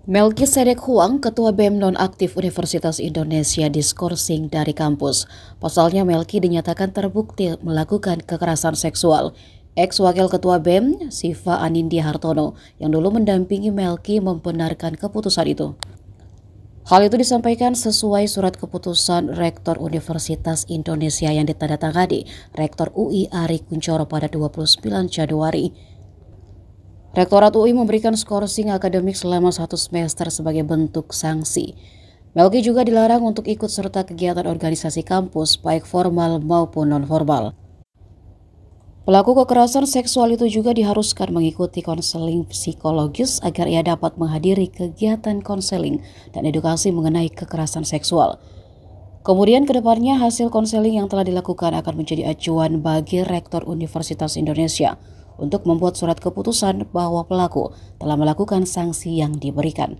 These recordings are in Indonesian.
Melkisedek Huang, Ketua BEM Nonaktif Universitas Indonesia diskorsing dari kampus. Pasalnya Melki dinyatakan terbukti melakukan kekerasan seksual. Ex-Wakil Ketua BEM, Siva Anindya Hartono, yang dulu mendampingi Melki membenarkan keputusan itu. Hal itu disampaikan sesuai surat keputusan Rektor Universitas Indonesia yang ditandatangani Rektor UI Ari Kunchoro pada 29 Januari. Rektorat UI memberikan skorsing akademik selama 1 semester sebagai bentuk sanksi. Melki juga dilarang untuk ikut serta kegiatan organisasi kampus, baik formal maupun non-formal. Pelaku kekerasan seksual itu juga diharuskan mengikuti konseling psikologis agar ia dapat menghadiri kegiatan konseling dan edukasi mengenai kekerasan seksual. Kemudian kedepannya hasil konseling yang telah dilakukan akan menjadi acuan bagi Rektor Universitas Indonesia untuk membuat surat keputusan bahwa pelaku telah melakukan sanksi yang diberikan.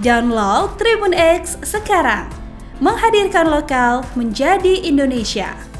Download Tribun X sekarang, menghadirkan lokal menjadi Indonesia.